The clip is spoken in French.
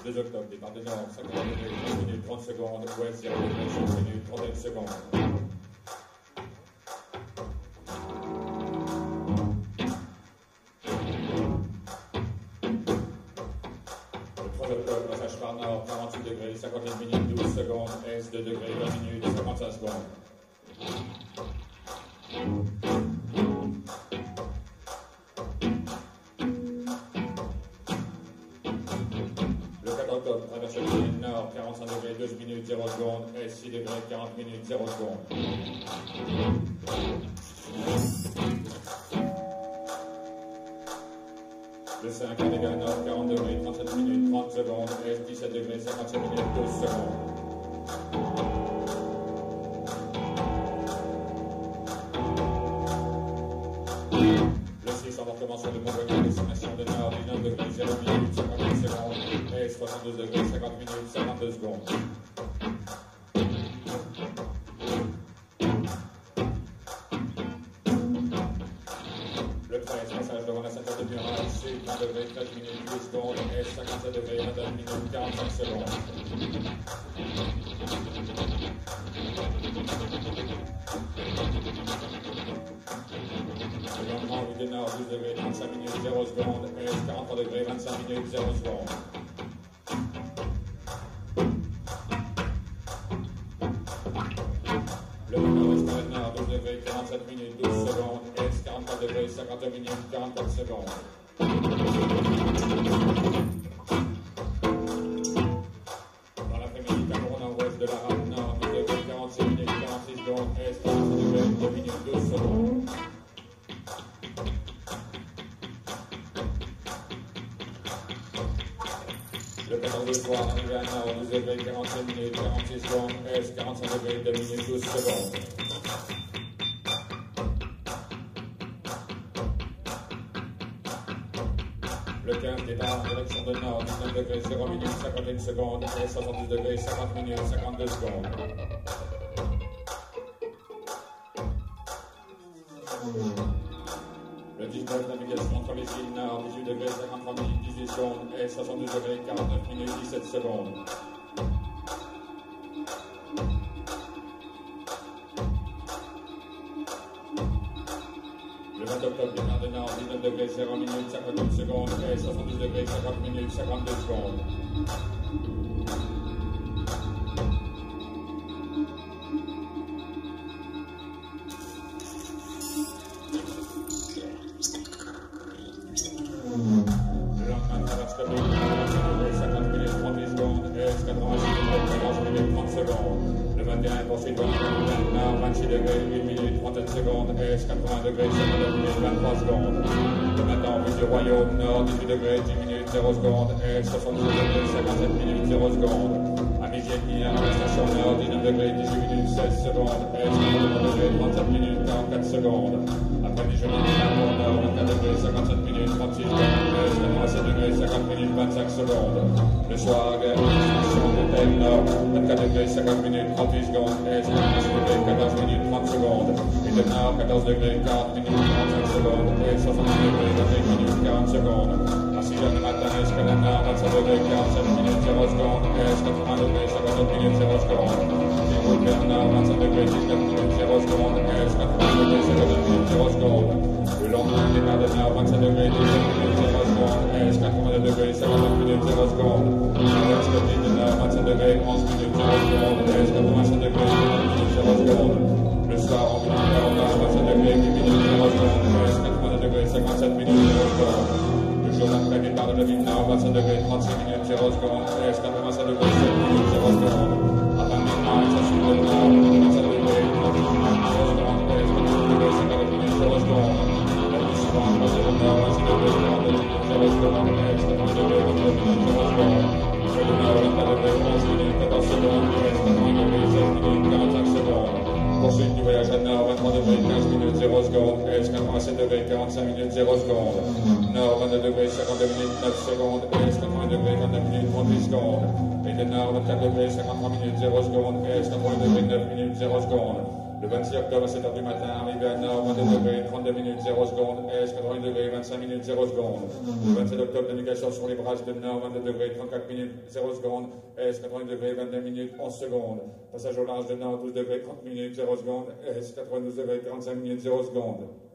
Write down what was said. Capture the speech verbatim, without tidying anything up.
deux octobre, départ de nord, cinquante degrés, treize minutes, trente secondes, ouest, zéro degrés, sept minutes, trente et une secondes. Le trois octobre, passage par nord, quarante-huit degrés, cinquante et une minutes, douze secondes, est, deux degrés, vingt minutes, cinquante-cinq secondes. Traverse le ciel nord, quarante-cinq degrés, douze minutes, zéro secondes, est, six degrés, quarante minutes, zéro secondes. Le cinq, Vega nord, quarante degrés, trente-sept minutes, trente secondes, est, dix-sept degrés, cinquante-sept minutes, douze secondes. Embarquement sur le Mont-Blanc, destination de nord, dix-neuf degrés, zéro minutes, cinquante-huit secondes, et soixante-douze degrés, cinquante minutes, cinquante-deux secondes. Le treize, passage devant la ceinture de Muraille, sud, vingt degrés, treize minutes, huit secondes, et cinquante-sept degrés, vingt-et-une minutes, quarante-cinq secondes. Le nord, douze degrés, trente-cinq minutes, zéro secondes, est, quarante-trois degrés, vingt-cinq minutes, zéro secondes. Le nord-est par le nord, douze degrés, quarante-sept minutes, douze secondes, est, quarante-quatre degrés, cinquante-deux minutes, quarante-quatre secondes. Dans l'après-midi, Cameroun nord-ouest de la rame nord, douze degrés, quarante-six minutes, quarante-six secondes, est, quarante-six degrés, deux minutes, douze secondes. Le quatorze du soir, arrivé à nord, douze degrés, quarante-sept minutes, quarante-six secondes, est, quarante-cinq degrés, deux minutes, douze secondes. Le quinze, départ en direction de nord, dix-neuf degrés, zéro minutes, cinquante et une secondes, est, soixante-douze degrés, cinquante minutes, cinquante-deux secondes. Le dix-neuf, navigation entre les îles nord, dix-huit degrés, cinquante-trois minutes, dix-huit secondes, et soixante-douze degrés, quarante-neuf minutes, dix-sept secondes. Le vingt octobre, départ de nord, dix-neuf degrés, zéro minutes, cinquante-huit secondes, et soixante-douze degrés, cinquante minutes, cinquante-deux secondes. cinquante minutes, trente-huit secondes, est, quatre-vingt-six degrés, quatorze minutes, trente secondes. Le vingt et un, poursuite dans le nord, vingt-six degrés, huit minutes, trente-sept secondes, est, quatre-vingts degrés, cinquante-neuf minutes, vingt-trois secondes. Le matin, en vue du royaume, nord, dix-huit degrés, dix minutes, zéro secondes, est, soixante-douze degrés, cinquante-sept minutes, zéro secondes. À midi et demi, à la station nord, dix-neuf degrés, dix-huit minutes, seize secondes, est, quarante-trois degrés, trente-sept minutes, quarante-quatre secondes. Après déjeuner, Cameroun nord, vingt-quatre degrés, cinquante-sept minutes, trente-six secondes, est, quatre-vingt-sept degrés, cinquante minutes, vingt-cinq secondes. Le soir, destination d'hôtel nord, vingt-quatre degrés, cinquante minutes, trente-huit secondes, est, quatre-vingt-six degrés, quatorze minutes, trente secondes. Et de nord, quatorze degrés, quarante minutes, trente-cinq secondes, et soixante-dix degrés, vingt-et-une minutes, quarante secondes. À six heures du matin, escale nord, vingt-sept degrés, quarante-sept minutes, zéro secondes, est, quatre-vingts degrés, cinquante-neuf minutes, zéro secondes. Et route vers nord, vingt-sept degrés, dix-neuf minutes, zéro secondes, est, quatre-vingts degrés, cinquante-neuf minutes, zéro secondes. Le lendemain, départ de nord, vingt-sept degrés, dix-sept minutes, zéro secondes, est, quatre-vingt-deux degrés, cinquante-neuf minutes, zéro secondes. Traverse le de nord, vingt-sept degrés, onze minutes, zéro secondes, est, quatre-vingt-sept degrés, cinquante minutes, zéro secondes. Le soir, en vue du nord, vingt-sept degrés, huit minutes, zéro secondes, est, quatre-vingt-deux degrés, cinquante-sept minutes, zéro secondes. Le jour d'après, départ de la ville nord, vingt-sept degrés, trente-six minutes, zéro secondes, est, quatre-vingt-sept degrés, sept minutes, zéro secondes. À vingt minutes, station de nord, vingt-sept degrés, trente-huit minutes, zéro secondes, est, quatre-vingt-deux degrés, cinquante minutes, zéro secondes. La nuit suivante, passage de nord, vingt-six degrés, quarante-deux minutes, zéro secondes, est, quatre-vingts degrés, vingt-neuf minutes, zéro secondes. Le nord, vingt-quatre degrés, onze minutes, quatorze secondes, est, quatre-vingts degrés, seize minutes, quarante-cinq secondes. Poursuite du voyage à nord, vingt-trois degrés, quinze minutes, zéro secondes, est, quatre-vingt-sept degrés, quarante-cinq minutes, zéro secondes. Nord, vingt-deux degrés, cinquante-deux minutes, neuf secondes, est, quatre-vingts degrés, vingt-neuf minutes, trente-huit secondes. Et de nord, vingt-quatre degrés, cinquante-trois minutes, zéro secondes, est, quatre-vingts degrés, neuf minutes, zéro secondes. Le vingt-six octobre à sept heures du matin, arrivé à Nord, vingt-deux degrés, trente-deux minutes, zéro secondes, Est, quatre-vingts degrés, vingt-cinq minutes, zéro secondes. Le vingt-sept octobre, navigation sur les brages de Nord, vingt-deux degrés, trente-quatre minutes, zéro secondes, Est, quatre-vingts degrés, vingt-deux minutes, onze secondes. Passage au large de Nord, douze degrés, trente minutes, zéro secondes, Est, quatre-vingt-douze degrés, quarante-cinq minutes, zéro secondes.